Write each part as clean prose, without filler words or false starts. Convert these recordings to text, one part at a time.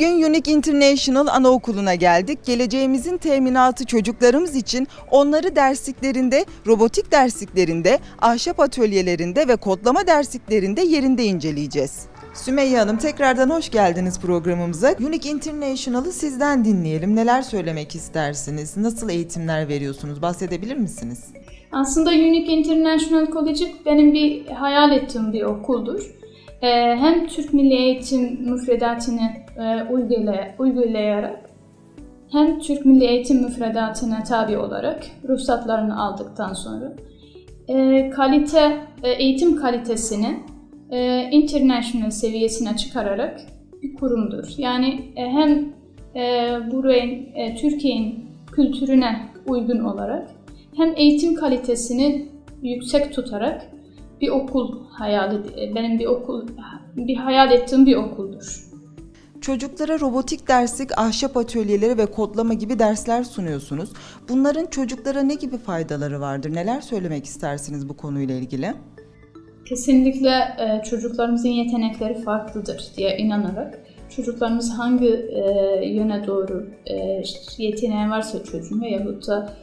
Bugün Unique International Anaokulu'na geldik. Geleceğimizin teminatı çocuklarımız için onları dersliklerinde, robotik dersliklerinde, ahşap atölyelerinde ve kodlama dersliklerinde yerinde inceleyeceğiz. Sümeyye Hanım, tekrardan hoş geldiniz programımıza. Unique International'ı sizden dinleyelim. Neler söylemek istersiniz? Nasıl eğitimler veriyorsunuz? Bahsedebilir misiniz? Aslında Unique International College benim bir hayal ettiğim bir okuldur. Hem Türk Milli Eğitim müfredatını uygulayarak hem Türk Milli Eğitim müfredatına tabi olarak ruhsatlarını aldıktan sonra eğitim kalitesini international seviyesine çıkararak bir kurumdur. Yani hem Türkiye'nin kültürüne uygun olarak hem eğitim kalitesini yüksek tutarak bir okul benim bir hayal ettiğim bir okuldur. Çocuklara robotik derslik, ahşap atölyeleri ve kodlama gibi dersler sunuyorsunuz. Bunların çocuklara ne gibi faydaları vardır? Neler söylemek istersiniz bu konuyla ilgili? Kesinlikle çocuklarımızın yetenekleri farklıdır diye inanarak çocuklarımız hangi yöne doğru yeteneği varsa çocuğun veyahut da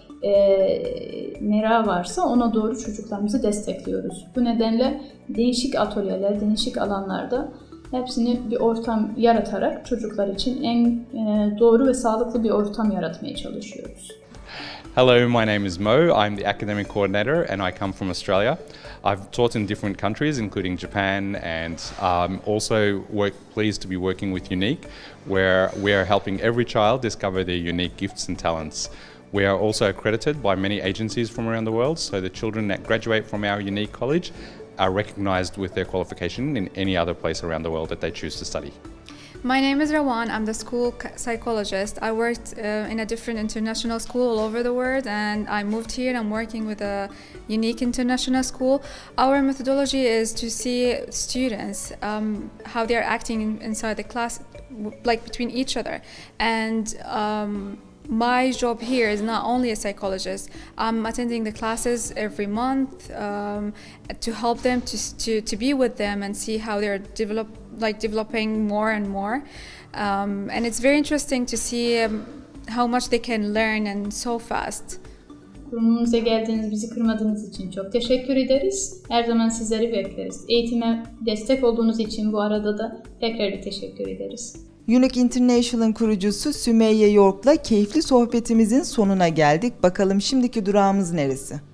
merak varsa ona doğru çocuklarımızı destekliyoruz. Bu nedenle değişik atölyeler, değişik alanlarda hepsini bir ortam yaratarak çocuklar için en doğru ve sağlıklı bir ortam yaratmaya çalışıyoruz. Hello, my name is Mo. I'm the academic coordinator and I come from Australia. I've taught in different countries, including Japan, and also pleased to be working with Unique, where we are helping every child discover their unique gifts and talents. We are also accredited by many agencies from around the world, so the children that graduate from our Unique College are recognised with their qualification in any other place around the world that they choose to study. My name is Rawan. I'm the school psychologist. I worked in a different international school all over the world, and I moved here. I'm working with a Unique International School. Our methodology is to see students, how they are acting inside the class, like between each other. And my job here is not only a psychologist. I'm attending the classes every month to help them to be with them and see how they're developing more and more. And it's very interesting to see how much they can learn and so fast. Kurumumuza geldiğiniz, bizi kırmadığınız için çok teşekkür ederiz. Her zaman sizleri bekleriz. Eğitime destek olduğunuz için bu arada da tekrar bir teşekkür ederiz. Unique International'ın kurucusu Sümeyye York'la keyifli sohbetimizin sonuna geldik. Bakalım şimdiki durağımız neresi?